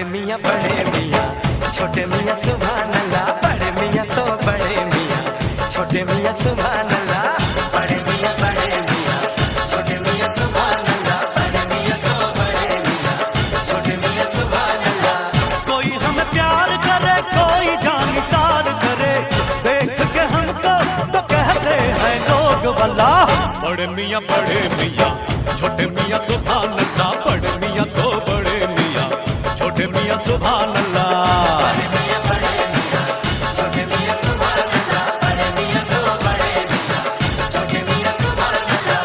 मियाँ छोटे मियाँ सुभान अल्लाह। बड़े मियाँ तो बड़े मियाँ, छोटे मियाँ सुभान अल्लाह। बड़े मियाँ छोटे मियाँ सुभान अल्लाह। बड़े मियाँ तो बड़े मियाँ, छोटे मियाँ सुभान अल्लाह। कोई हमें प्यार करे, कोई जानिसार करे, देख के हमको तो कहते हैं लोग भला। बड़े मियाँ छोटे मियाँ सुभान अल्लाह। बड़े मियाँ तो बड़े मियाँ, छोटे मियाँ सुभान अल्लाह। बड़े मियाँ छोटे मियाँ सुभान अल्लाह। बड़े मियाँ तो बड़े मियाँ, छोटे मियाँ सुभान अल्लाह।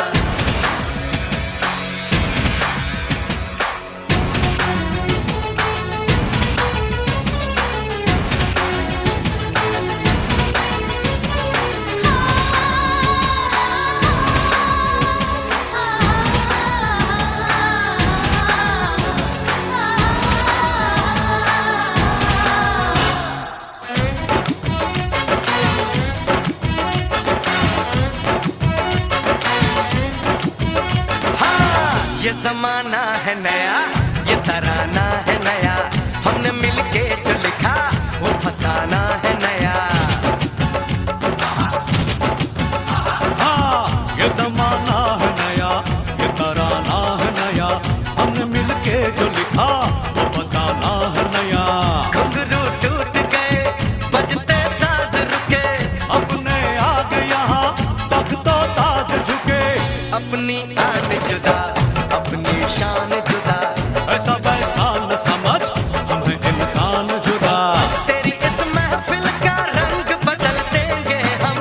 ये जमाना है नया, ये तराना है नया, हमने मिलके जो लिखा वो फसाना है नया। हाँ, ये जमाना है नया, ये तराना है नया, हमने मिलके जो लिखा वो फसाना है नया। घुंघरू टूट गए, बजते साज रुके, अपने आगे यहाँ तक तो ताज झुके। अपनी आन जुदा, अपनी शान जुदा, ऐसा वैसा न समझ, हम हैं इंसान जुदा। तेरी इस महफिल का रंग बदल देंगे हम।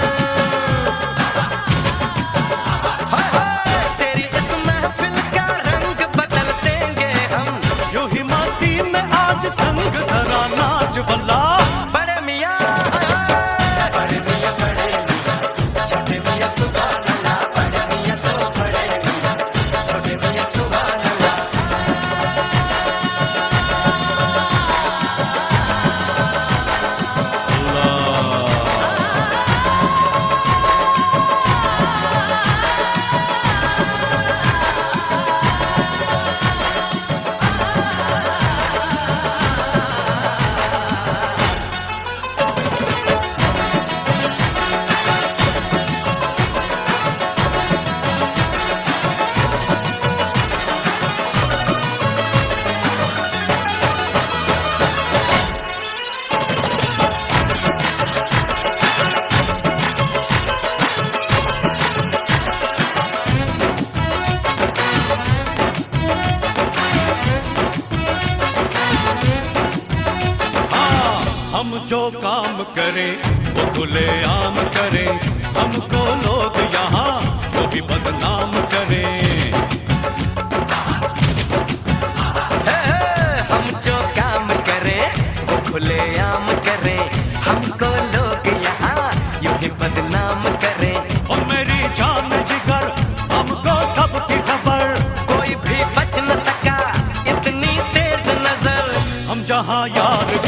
हाय हाय, तेरी इस महफिल का रंग बदल देंगे हम। यूं ही माटी में आज संग जरा नाच बल्ला। बड़े मियाँ बड़े मियाँ छोटे मियाँ सुभान अल्लाह। बड़े मियाँ तो बड़े मियाँ, छोटे मियाँ सुभान अल्लाह। हम जो काम करें वो खुले आम करें, हमको लोग यहाँ वो भी बदनाम करें। हम जो काम करें वो खुले आम करें, हमको लोग यहाँ यूं ही बदनाम करें। और मेरी जान जिगर हमको सबकी खबर, कोई भी बच न सका इतनी तेज नजर। हम जहाँ यार